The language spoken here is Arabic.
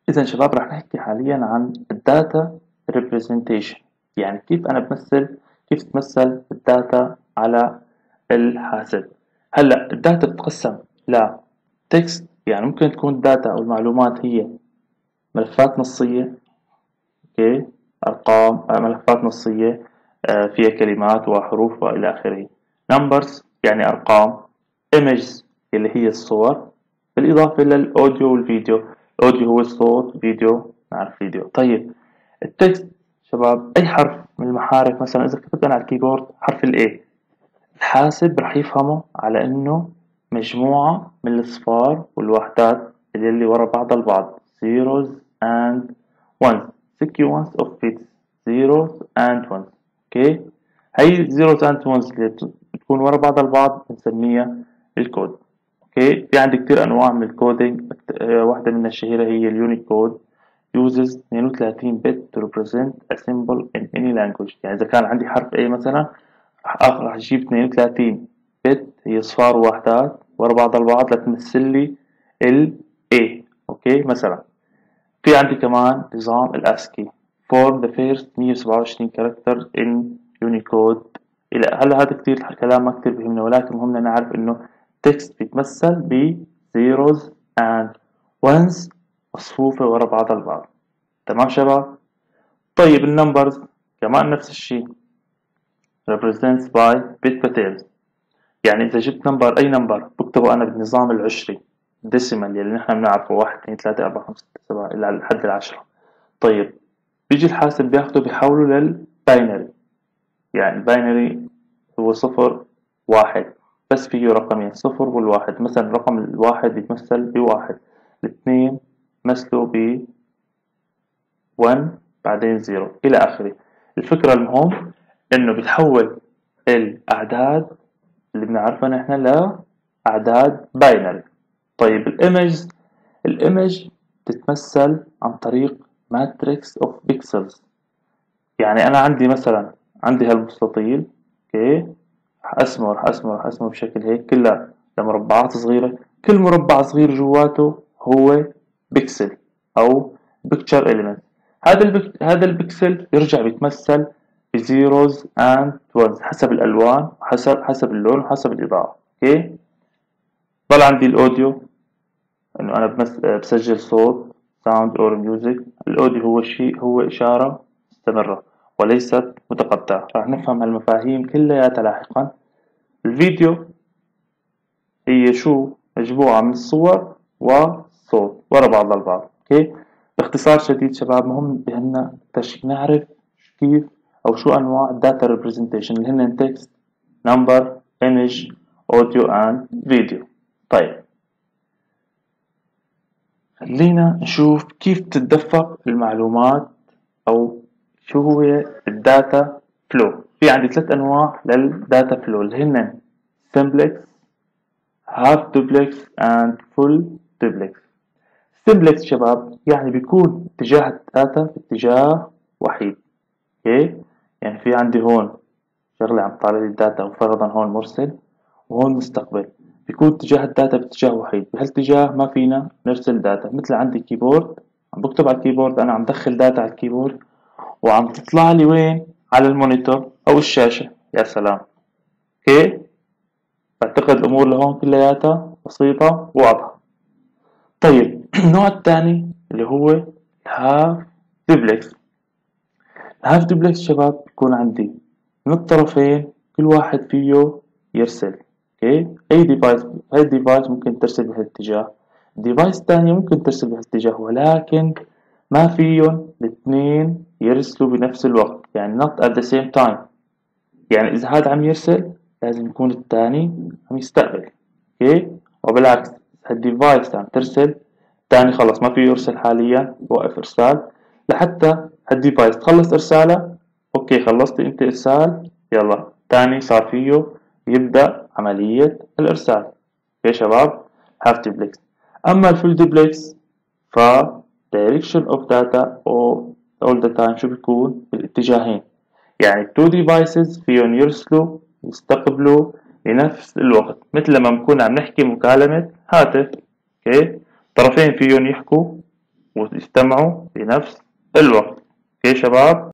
إذا شباب رح نحكي حاليا عن الداتا representation، يعني كيف أنا كيف تمثل الداتا على الحاسب. هلا الداتا بتقسم ل text، يعني ممكن تكون الداتا أو المعلومات هي ملفات نصية، اوكي، أرقام، ملفات نصية فيها كلمات وحروف وإلى آخره. numbers يعني أرقام. images اللي هي الصور، بالإضافة للأوديو والفيديو. الأوديو هو الصوت، فيديو نعرف فيديو. طيب التكست شباب أي حرف من المحارف، مثلا إذا كتبت أنا على الكيبورد حرف ال A، الحاسب رح يفهمه على إنه مجموعة من الأصفار والوحدات اللي ورا بعض البعض، zeros and ones، sequence of bits، zeros and ones. اوكي، هي zeros and ones اللي بتكون ورا بعض البعض بنسميها الكود. اوكي، في عندي كتير انواع من الكودينج، واحدة منها الشهيرة هي اليونيكود uses 32 bit to represent a symbol in any language. يعني إذا كان عندي حرف A مثلا راح أجيب 32 بت، هي صفار ووحدات ورا بعض البعض لتمثل لي ال A. أوكي، مثلا في عندي كمان نظام الأسكي for the first 127 characters in Unicode. هلا هذا كتير كلام ما كتير بهمنا، ولكن مهمنا نعرف إنه text بيتمثل ب zeros and ones مصفوفة ورا بعض البعض. تمام شباب؟ طيب النمبرز كمان نفس الشيء represents by bit patterns. يعني إذا جبت نمبر أي نمبر بكتبه أنا بالنظام العشري ديسيمال، اللي نحن بنعرفه 1 2 3 4 5 6 7 إلى لحد العشرة. طيب بيجي الحاسب بياخده بيحوله للباينري، يعني الباينري هو صفر واحد بس فيه رقمين، صفر والواحد. مثلا رقم الواحد يتمثل بواحد، الاثنين مثلوا ب 1 بعدين 0 إلى آخره. الفكرة المهم إنه بتحول الأعداد اللي بنعرفها نحن لأعداد باينري. طيب الإيمج تتمثل عن طريق ماتريكس اوف بيكسلز. يعني أنا عندي مثلا عندي هالمستطيل، اوكي، راح أقسمه بشكل هيك كلها لمربعات صغيرة، كل مربع صغير جواته هو بيكسل أو بيكتشر إليمنت. هذا البيكسل يرجع بيتمثل بزيروز اند وانز حسب الألوان، حسب اللون وحسب الإضاءة. اوكي، ضل عندي الأوديو، إنه أنا بسجل صوت sound or music. الأوديو هو إشارة مستمرة وليست متقطعة، راح نفهم هالمفاهيم كلياتها لاحقا. الفيديو هي مجموعة من الصور والصوت ورا بعض البعض. اوكي، باختصار شديد شباب مهم بأننا نعرف كيف أو شو أنواع الداتا representation اللي هن text، number، image، audio and video. طيب خلينا نشوف كيف تتدفق المعلومات أو شو هو الداتا فلو. في عندي 3 أنواع للداتا فلو اللي هن simplex، half duplex and full duplex. simplex شباب يعني بيكون اتجاه الداتا في اتجاه وحيد. اوكي، يعني في عندي هون شغلة عم تطلع لي الداتا، وفرضا هون مرسل وهون مستقبل، بيكون اتجاه الداتا باتجاه وحيد. بهالاتجاه ما فينا نرسل داتا. مثل عندي كيبورد، عم بكتب على الكيبورد، أنا عم دخل داتا على الكيبورد وعم تطلع لي وين؟ على المونيتور أو الشاشة. يا سلام. اوكي، بعتقد الأمور لهون كلياتها بسيطة وواضحة. طيب النوع الثاني اللي هو الهاف دوبلكس. الهاف دوبلكس شباب بيكون عندي من الطرفين كل واحد فيه يرسل. اوكي، اي ديفايس، هاي الديفايس ممكن ترسل بهالاتجاه، ديفايس تانية ممكن ترسل بهالاتجاه، ولكن ما فيهم الاثنين يرسلوا بنفس الوقت، يعني not at the same time. يعني إذا هذا عم يرسل لازم يكون الثاني عم يستقبل. اوكي، وبالعكس هالديفايس عم ترسل، الثاني خلص ما فيه يرسل حاليا، وقف إرسال لحتى هالديفايس تخلص إرساله. اوكي، خلصت انت إرسال، يلا الثاني صار فيه يبدأ عملية الإرسال. يا شباب half duplex. أما الفول duplex ف direction of data all the time شو بيكون بالاتجاهين، يعني two devices فيهم يرسلوا يستقبلوا بنفس الوقت، مثل لما نكون عم نحكي مكالمة هاتف. اوكي، طرفين فيهم يحكوا ويجتمعوا في نفس الوقت. أوكي شباب؟